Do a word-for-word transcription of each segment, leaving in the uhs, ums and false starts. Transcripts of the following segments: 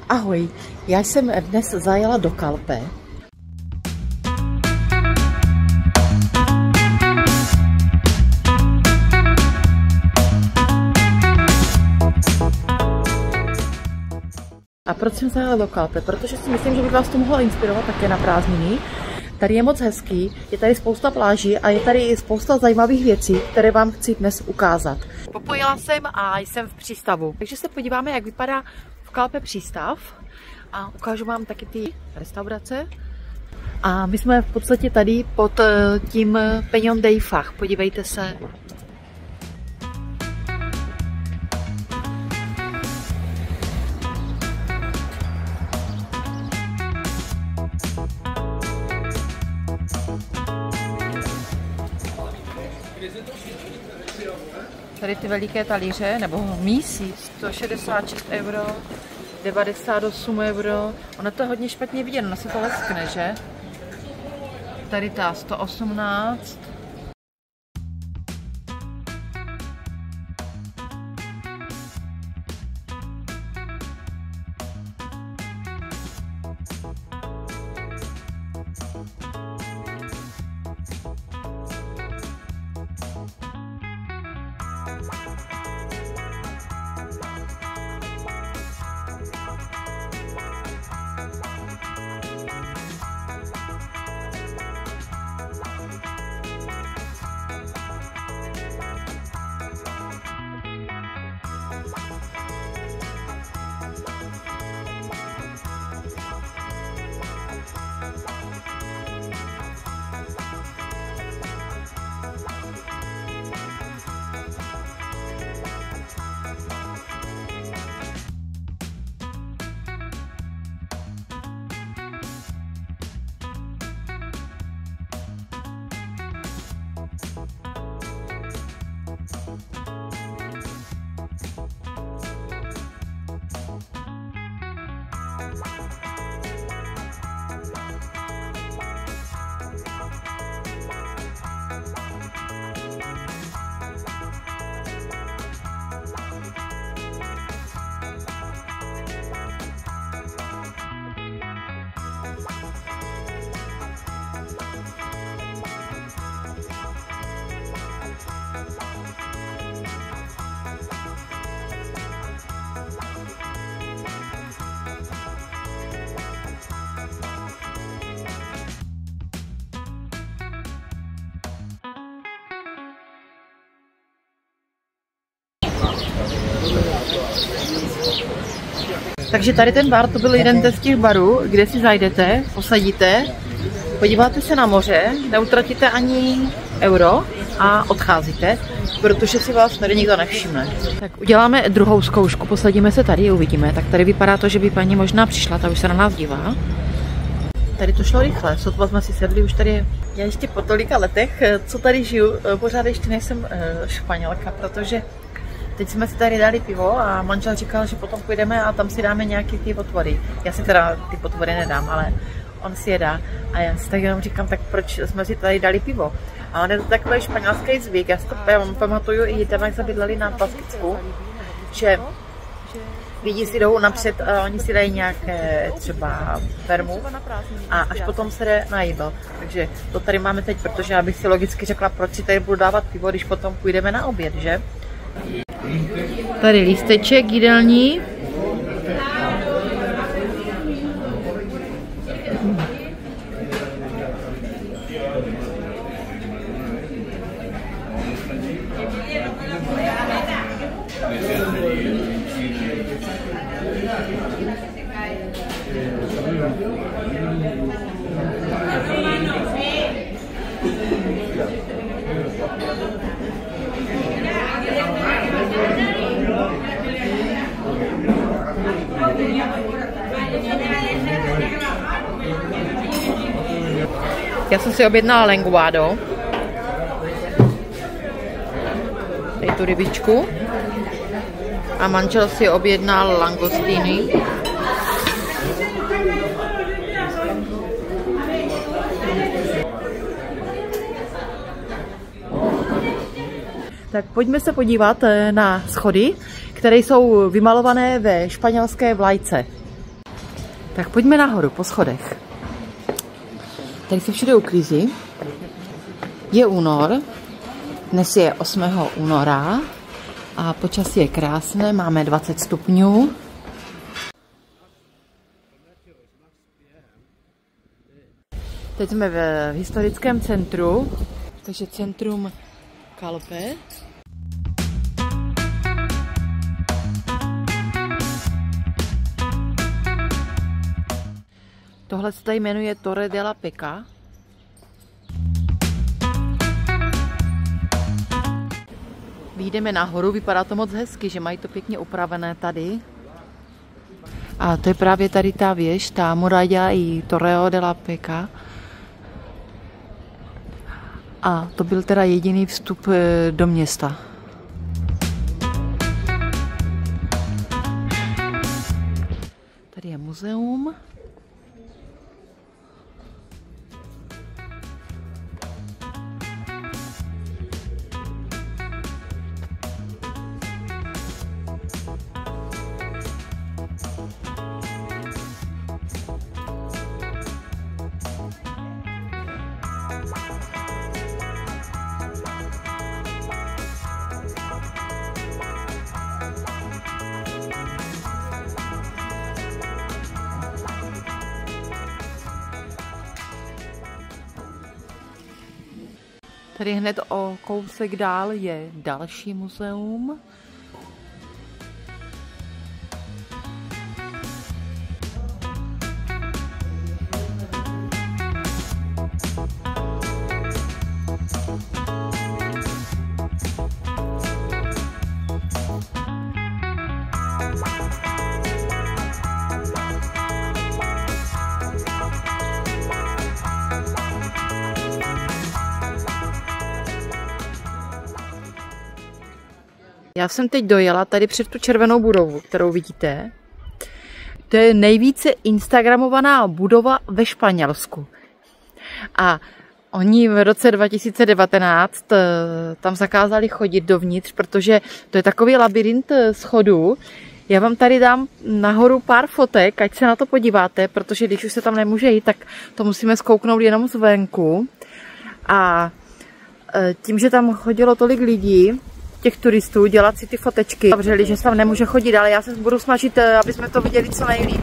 Ahoj, já jsem dnes zajela do Calpe. A proč jsem zajela do Calpe? Protože si myslím, že by vás to mohlo inspirovat také na prázdniny. Tady je moc hezký, je tady spousta pláží a je tady i spousta zajímavých věcí, které vám chci dnes ukázat. Popojila jsem a jsem v přístavu. Takže se podíváme, jak vypadá v Calpe přístav a ukážu vám taky ty restaurace. A my jsme v podstatě tady pod tím Peñón de Ifach. Podívejte se. Tady ty veliké talíře, nebo mísí, sto šedesát šest euro, devadesát osm euro. Ono to je hodně špatně vidět, ono se to leskne, že? Tady ta sto osmnáct. Takže tady ten bar, to byl jeden z těch barů, kde si zajdete, posadíte, podíváte se na moře, neutratíte ani euro a odcházíte, protože si vás tady nikdo nevšimne. Tak uděláme druhou zkoušku, posadíme se tady, uvidíme. Tak tady vypadá to, že by paní možná přišla, ta už se na nás dívá. Tady to šlo rychle, sotva jsme si sedli, už tady je. Já ještě po tolika letech, co tady žiju, pořád ještě nejsem Španělka, protože teď jsme si tady dali pivo a manžel říkal, že potom půjdeme a tam si dáme nějaký ty potvory. Já si teda ty potvory nedám, ale on si je dá. A já si tak jenom říkám, tak proč jsme si tady dali pivo? A on je to takový španělský zvyk. Já si to pamatuju i tam, jak jsme bydleli na Baskicku, že lidi si jdou napřed, a oni si dají nějaké třeba vermu a až potom se jde na jídlo. Takže to tady máme teď, protože já bych si logicky řekla, proč si tady budu dávat pivo, když potom půjdeme na oběd, že? Tady lísteček jídelní. Já jsem si objednala lenguado. Tady tu rybičku. A manžel si objednal langostiny. Tak pojďme se podívat na schody, které jsou vymalované ve španělské vlajce. Tak pojďme nahoru po schodech. Tady se všude uklízí. Je únor, dnes je osmého února a počasí je krásné, máme dvacet stupňů. Teď jsme v historickém centru, takže centrum Kalpe. Tohle se tady jmenuje Torre della Peca. Vyjdeme nahoru, vypadá to moc hezky, že mají to pěkně upravené tady. A to je právě tady ta věž, ta Muralla i Torre della Peca. A to byl teda jediný vstup do města. Tady je muzeum. Tady hned o kousek dál je další muzeum. Já jsem teď dojela tady před tu červenou budovu, kterou vidíte. To je nejvíce instagramovaná budova ve Španělsku. A oni v roce dva tisíce devatenáct tam zakázali chodit dovnitř, protože to je takový labirint schodů. Já vám tady dám nahoru pár fotek, ať se na to podíváte, protože když už se tam nemůže jít, tak to musíme zkouknout jenom zvenku. A tím, že tam chodilo tolik lidí, těch turistů, dělat si ty fotečky. Zavřeli, že se tam nemůže chodit, ale já se budu snažit, aby jsme to viděli co nejlíp.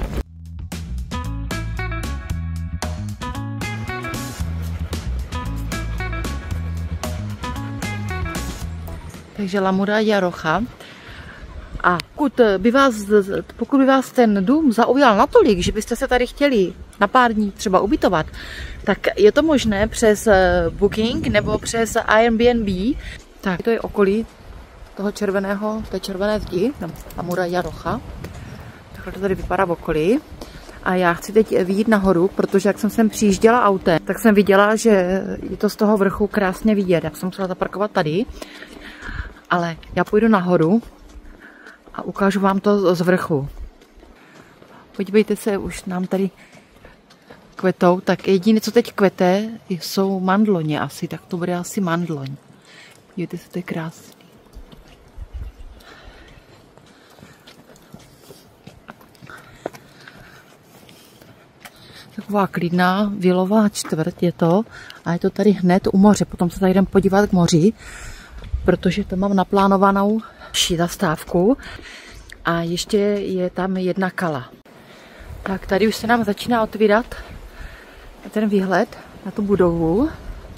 Takže La Muralla Roja. A pokud by, vás, pokud by vás ten dům zaujal natolik, že byste se tady chtěli na pár dní třeba ubytovat, tak je to možné přes Booking nebo přes Airbnb. Tak to je okolí toho červeného, té červené zdi, La Muralla Roja. Takhle to tady vypadá v okolí. A já chci teď vyjít nahoru, protože jak jsem sem přijížděla autem, tak jsem viděla, že je to z toho vrchu krásně vidět. Já jsem musela zaparkovat tady, ale já půjdu nahoru a ukážu vám to z vrchu. Podívejte se, už nám tady kvetou, tak jediné, co teď kvete, jsou mandloně asi, tak to bude asi mandloň. Podívejte se, to je krásný. Taková klidná vilová čtvrť je to a je to tady hned u moře. Potom se tady jdem podívat k moři, protože to mám naplánovanou zastávku a ještě je tam jedna kala. Tak tady už se nám začíná otvírat ten výhled na tu budovu.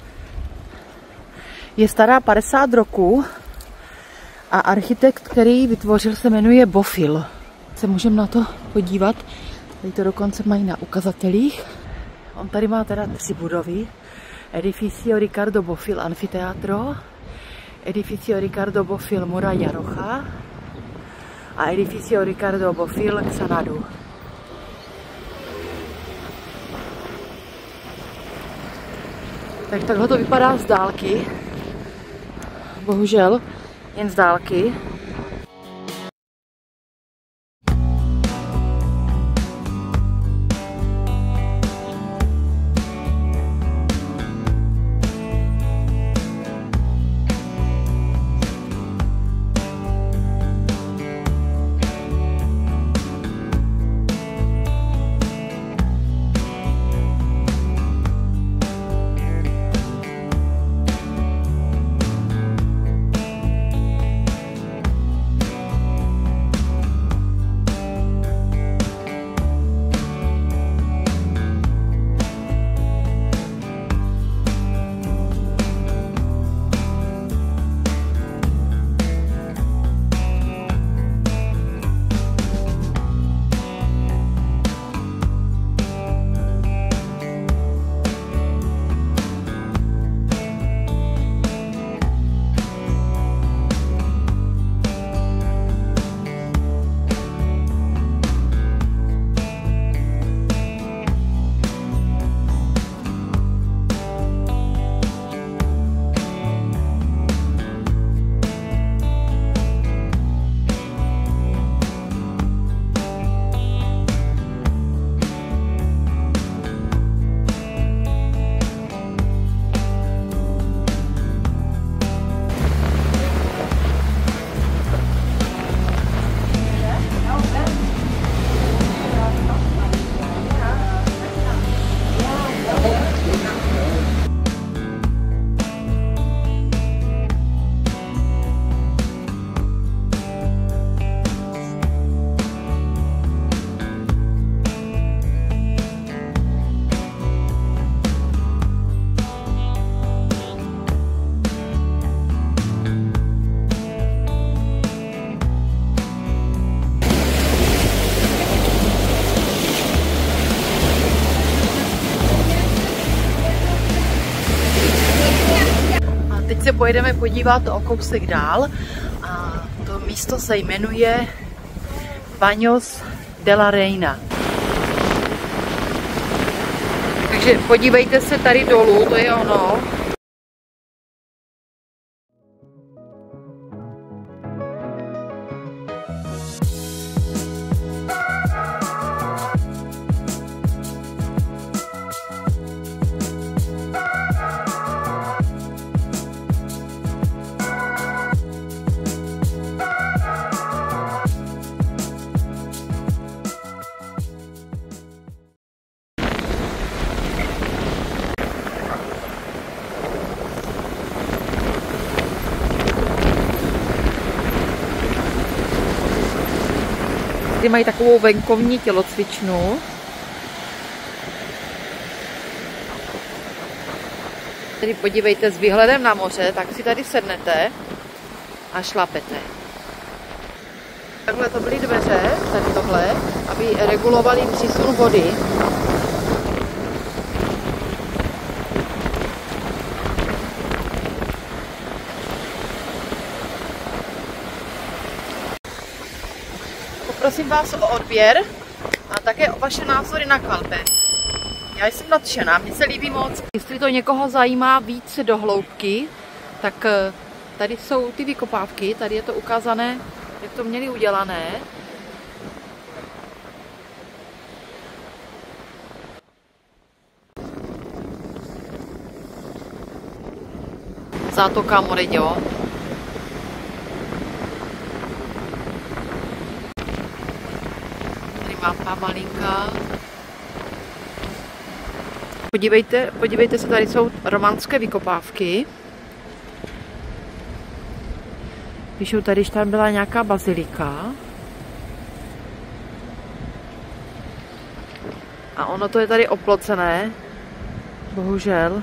Je stará padesát roků a architekt, který ji vytvořil, se jmenuje Bofill. Se můžeme na to podívat. Tady to dokonce mají na ukazatelích. On tady má teda tři budovy. Edificio Ricardo Bofill Anfiteatro, Edificio Ricardo Bofill Muralla Roja a Edificio Ricardo Bofill Xanadu. Tak takhle to vypadá z dálky. Bohužel jen z dálky. teď se pojedeme podívat o kousek dál a to místo se jmenuje Baños de la Reina. Takže podívejte se tady dolů, to je ono. Tady mají takovou venkovní tělocvičnu. Tady podívejte s výhledem na moře, tak si tady sednete a šlapete. Takhle to byly dveře, tady tohle, aby regulovali přísun vody. Prosím vás o odběr a také o vaše názory na Calpe. Já jsem nadšená, mně se líbí moc. Jestli to někoho zajímá více do hloubky, tak tady jsou ty vykopávky, tady je to ukázané, jak to měli udělané. Zátoka Morello. Mapa malinká. Podívejte, podívejte se, tady jsou románské vykopávky. Píšou tady, že tam byla nějaká bazilika. A ono to je tady oplocené. Bohužel.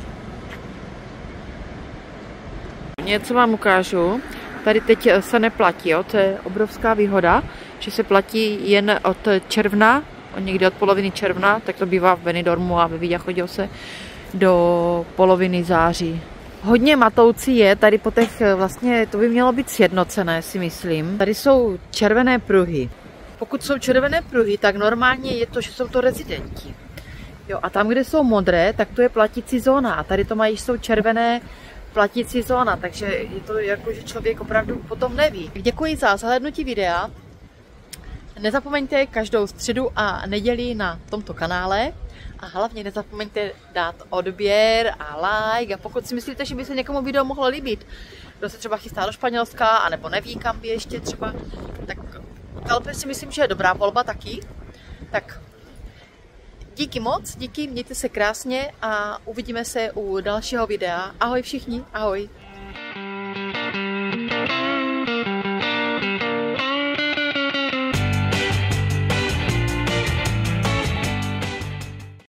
Něco vám ukážu. Tady teď se neplatí, jo? To je obrovská výhoda, že se platí jen od června, někdy od poloviny června, tak to bývá v Benidormu a ve Villachodě se do poloviny září. Hodně matoucí je tady po těch, vlastně to by mělo být sjednocené, si myslím. Tady jsou červené pruhy. Pokud jsou červené pruhy, tak normálně je to, že jsou to rezidenti. Jo, a tam, kde jsou modré, tak to je platící zóna. A tady to mají, jsou červené platící zóna, takže je to jako, že člověk opravdu potom neví. Děkuji za zhlédnutí videa. Nezapomeňte každou středu a neděli na tomto kanále a hlavně nezapomeňte dát odběr a like a pokud si myslíte, že by se někomu video mohlo líbit, kdo se třeba chystá do Španělska anebo neví, kam by ještě třeba, tak Calpe si myslím, že je dobrá volba taky. Tak díky moc, díky, mějte se krásně a uvidíme se u dalšího videa. Ahoj všichni, ahoj.